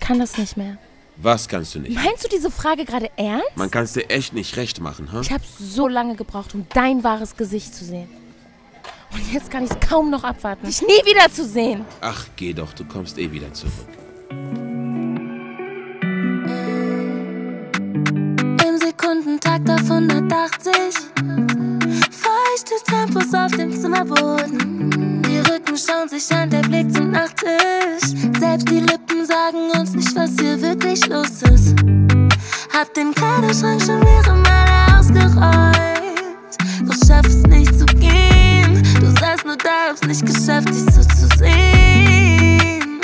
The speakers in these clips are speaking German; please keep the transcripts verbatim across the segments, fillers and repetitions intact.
kann das nicht mehr. Was kannst du nicht? Meinst du diese Frage gerade ernst? Man kann es dir echt nicht recht machen, ha? Ich habe so lange gebraucht, um dein wahres Gesicht zu sehen. Und jetzt kann ich es kaum noch abwarten, dich nie wieder zu sehen. Ach, geh doch, du kommst eh wieder zurück. Im Sekundentakt auf hundertachtzig. Feuchte Tempos auf dem Zimmerboden. Die Rücken schauen sich an, der Blick zum Nachttisch. Selbst die Lippen sagen uns nicht, was hier wirklich los ist. Hab den Kleiderschrank schon mehrere Male ausgeräumt, doch schaff es nicht zu gehen. Du saßt nur da, hab's nicht geschafft, dich so zu sehen.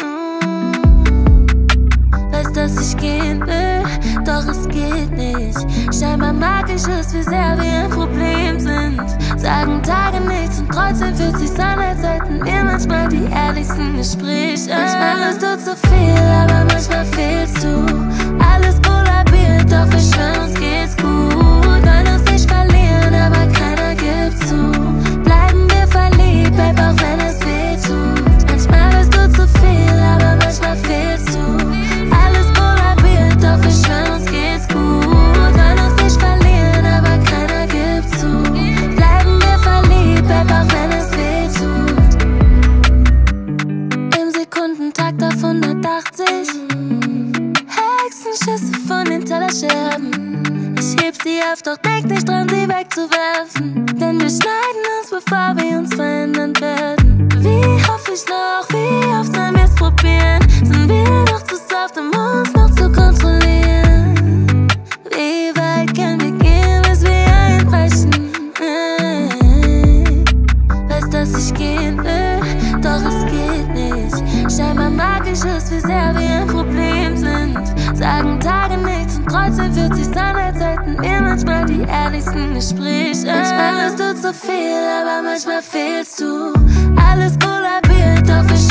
mm. Weiß, dass ich gehen will, doch es geht nicht. Scheinbar mag ich es, wie sehr wir ein Problem sind. Sagen Tage nichts und trotzdem fühlt sich's an, als hätten wir manchmal die ehrlichsten Gespräche. Manchmal bist du zu viel, aber manchmal fehlst du. Alles kollabiert, doch wir schwören, uns geht's gut. Wollen uns nicht verlieren, aber keiner gibt zu. Bleiben wir verliebt, Babe, auch wenn es weh tut. Manchmal bist du zu viel, aber manchmal fehlst du. Alles kollabiert, doch wir schwören, uns geht's gut. Wollen uns nicht verlieren, aber keiner gibt zu. Bleiben wir verliebt, Babe, auch wenn es weh tut. Im Sekundentakt auf hundertachtzig. Hexenschüsse von den Tellerscherben. Ich heb sie auf, doch denk nicht dran, sie wegzuwerfen. Denn wir schneiden uns, bevor wir uns verändern werden. Wie hoffe ich noch, wie oft sollen wir's probieren? Sind wir noch zu soft, um uns noch zu kontrollieren? Wie weit können wir gehen, bis wir einbrechen? Weiß, dass ich gehen will, doch es geht nicht. Scheinbar mag ich es, wie sehr wir ein Problem sind. Sagen Tage nichts und trotzdem fühlt sich's an, als hätten wir manchmal die ehrlichsten Gespräche. Manchmal bist du zu viel, aber manchmal fehlst du. Alles kollabiert, doch wir